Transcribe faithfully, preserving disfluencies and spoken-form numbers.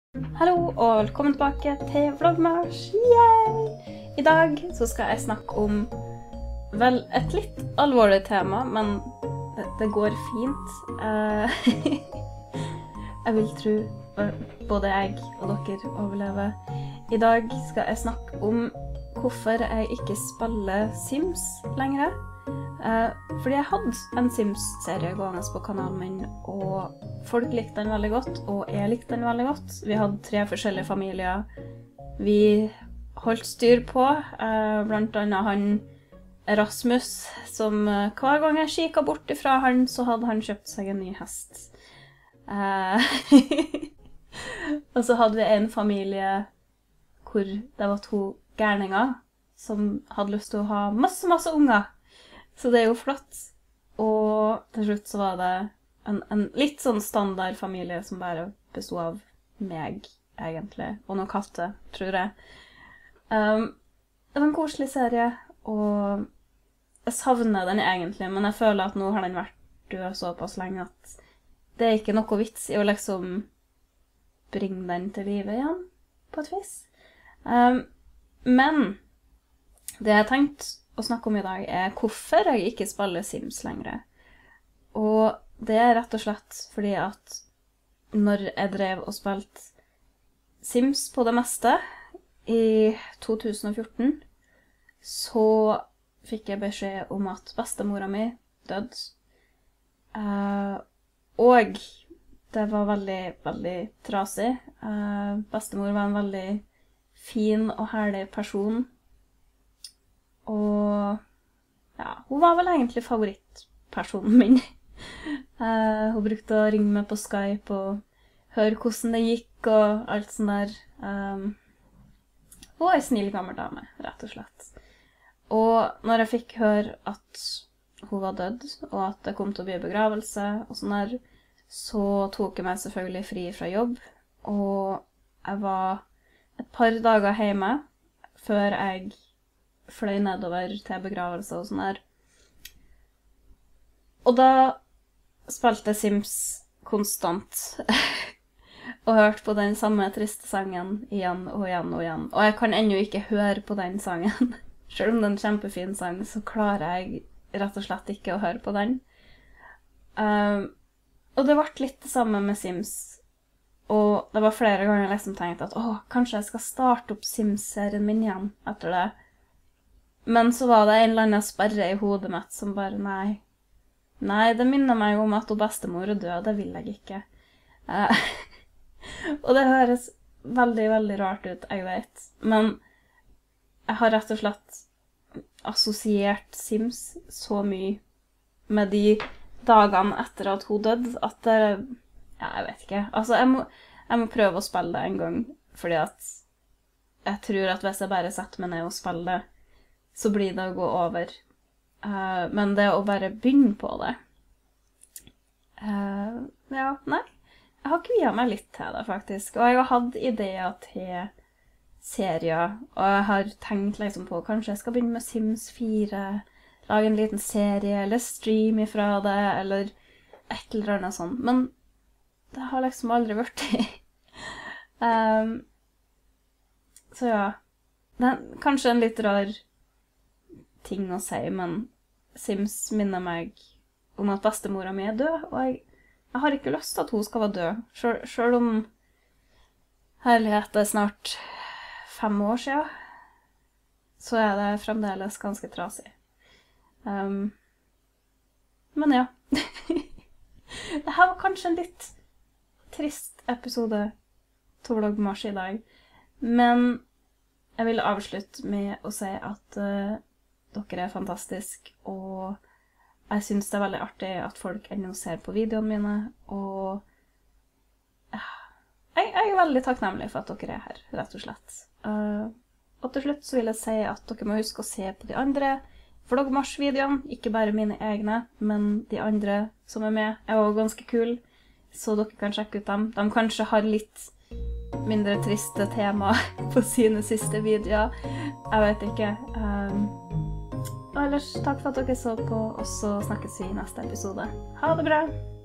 Hallo og velkommen tilbake til Vlogmars. Yay! I dag så skal jeg snakke om vel et litt alvorlig tema, men det, det går fint. Uh, jeg vil tro både jeg og dere overlever. I dag skal jeg snakke om hvorfor jeg ikke spiller Sims lenger. Uh, fordi jeg hadde en Sims-serie gående på kanalen min, og folk likte den veldig godt, og jeg likte den veldig godt. Vi hadde tre forskjellige familier. Vi holdt styr på, uh, blant annet han Rasmus, som uh, hver gang jeg kikket bort ifra han, så hadde han kjøpt seg en ny hest. Uh, og så hadde vi en familie hvor det var to gærninger som hadde lyst til å ha masse, masse unger. Så det er jo flott, og til slutt så var det en, en litt sånn standard familie som bare bestod av meg, egentlig, og noen katter, tror jeg. Um, det var en koselig serie, og jeg savner den egentlig, men jeg føler at nå har den vært død såpass lenge at det er ikke noe vits i å liksom bringe den til livet igjen, på et vis. Um, men det jeg tenkte å snakke om i dag er hvorfor jeg ikke spiller Sims lenger. Og det er rett og slett fordi at når jeg drev og spilte Sims på det meste i to tusen og fjorten, så fikk jeg beskjed om at bestemora mi døde. Uh, og det var veldig, veldig trasig. Uh, bestemor var en veldig fin og herlig person. Og ja, hun var vel egentlig favorittpersonen min. uh, hun brukte å ringe meg på Skype og høre hvordan det gikk og alt sånt der. Um, hun var en snill gammel dame, rett og slett. Og når jeg fikk høre at hun var død, og at det kom til å bli begravelse og sånn der, så tok jeg meg selvfølgelig fri fra jobb. Og jeg var et par dager hjemme før jeg fløy nedover til begravelse og sånn der. Og da spilte jeg Sims konstant. Og hørte på den samme triste sangen igjen og igjen og igjen. Og jeg kan ennå ikke høre på den sangen. Selv om det er en kjempefin sang, så klarer jeg rett og slett ikke å høre på den. Um, og det ble litt det samme med Sims. Og det var flere ganger jeg liksom tenkte at åh, kanskje jeg skal starte opp Sims-serien min igjen etter det. Men så var det en eller annen sperre i hodet mitt som bare, nei, nei, det minner meg om at hun bestemor er død, det vil jeg ikke. Uh, og det høres veldig, veldig rart ut, jeg vet. Men jeg har rett og slett assosiert Sims så mye med de dagene etter at hun døde, at det, ja, jeg vet ikke. Altså, jeg må, jeg må prøve å spille det en gang, fordi at jeg tror at hvis jeg bare setter meg ned og spiller det, så blir det å gå over. Uh, men det å bare begynne på det. Uh, ja, nei. Jeg har kviet meg litt til det, faktisk. Og jeg har hatt ideer til serier. Og jeg har tenkt liksom på, kanskje jeg skal begynne med Sims fire, lage en liten serie, eller stream ifra det, eller et eller annet sånt. Men det har liksom aldri vært det. um, så ja. Det er kanskje en litt rar ting å si, men Sims minner meg om at bestemora mi er død, og jeg, jeg har ikke lyst til at hun skal være død, selv, selv om herlighet er snart fem år siden, så er det fremdeles ganske trasig. Um, men ja. Det her var kanskje en litt trist episode til Vlogmars i dag, men jeg vil avslutte med å si at uh, dere er fantastiske, og jeg synes det er veldig artig at folk ennå ser på videoene mine, og ja, jeg, jeg er veldig takknemlig for at dere er her, rett og slett. Uh, og til slutt så vil jeg si at dere må huske å se på de andre Vlogmars-videoene, ikke bare mine egne, men de andre som er med er også ganske kul, så dere kan sjekke ut dem. De kanskje har litt mindre triste tema på sine siste videoer, jeg vet ikke. Um, Og ellers, takk for at dere så på, og så snakkes vi i neste episode. Ha det bra!